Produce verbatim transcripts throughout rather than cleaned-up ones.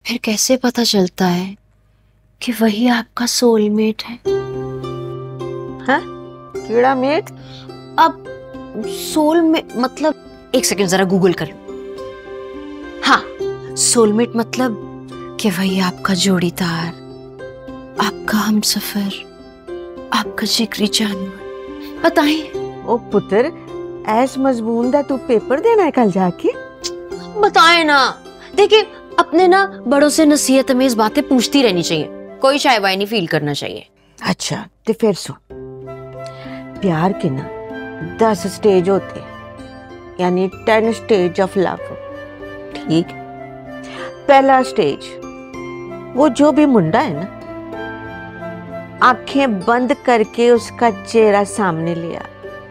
फिर कैसे पता चलता है कि वही आपका सोलमेट है? हाँ? कीड़ा मेट? अब सोलमेट मतलब, एक सेकंड जरा गूगल कर लो। हाँ, सोलमेट मतलब कि वही आपका जोड़ीदार, आपका हमसफर, आपका जिगरी जानवर। बताइए। ओ पुत्र, ऐस मजबून दा तू पेपर देना है कल जाके? बताए ना। देखिए, अपने ना बड़ों से नसीहत अमेज बातें पूछती रहनी चाहिए, कोई शाय वाय नहीं फील करना चाहिए। अच्छा तो फिर सुन, प्यार के ना दस स्टेज होते, यानी टेन स्टेज ऑफ लव। ठीक, पहला स्टेज, वो जो भी मुंडा है ना, आंखें बंद करके उसका चेहरा सामने लिया,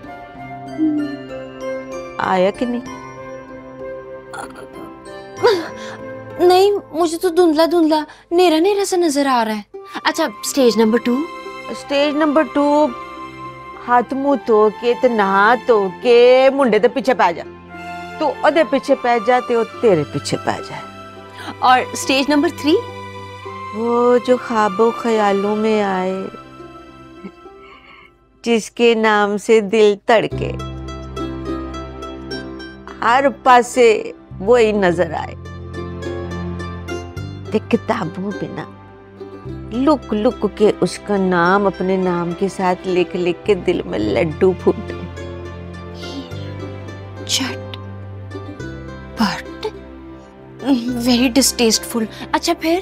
आया कि नहीं? नहीं, मुझे तो धुंधला धुंधला नेरा नेरा सा नजर आ रहा है। अच्छा, stage number two? Stage number two, हाथ मुंह धो के ते नहा धो के मुंडे दे पीछे पै जा, तू ओदे पीछे पै जा ते ओ तेरे पीछे पै जाए। और स्टेज नंबर थ्री? वो जो ख्वाबों ख्यालों में आए, जिसके नाम से दिल तड़के, हर पासे वो ही नजर आए, ते किताबों पे ना लुक लुक के उसका नाम अपने नाम के साथ लिख लिख के दिल में लड्डू फूटे। चट बट वेरी डिस्टेस्टफुल। अच्छा फिर?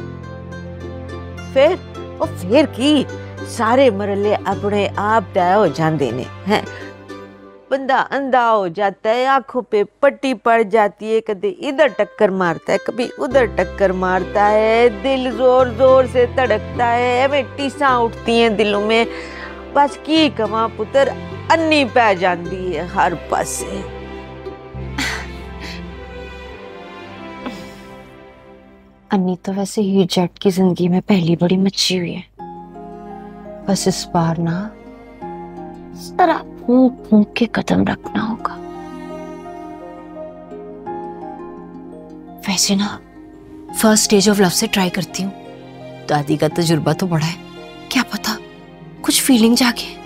फिर ओ फिर की सारे मरले अपने आप तय हो जाते ने हैं। बंदा अंधा हो जाता है, आंखों पे पट्टी पड़ जाती है, कभी इधर टक्कर मारता है, कभी उधर टक्कर मारता है, दिल जोर जोर से धड़कता है, हमें टीसा उठती हैं दिलों में। बस की कमा पुत्र, अन्नी पै जाती है हर पासे। अन्नी तो वैसे ही जट की जिंदगी में पहली बड़ी मच्छी हुई है, बस इस बार ना जरा फूंक फूंक के कदम रखना होगा। वैसे ना फर्स्ट स्टेज ऑफ लव से ट्राई करती हूँ, दादी का तजुर्बा तो बड़ा है, क्या पता कुछ फीलिंग जागे।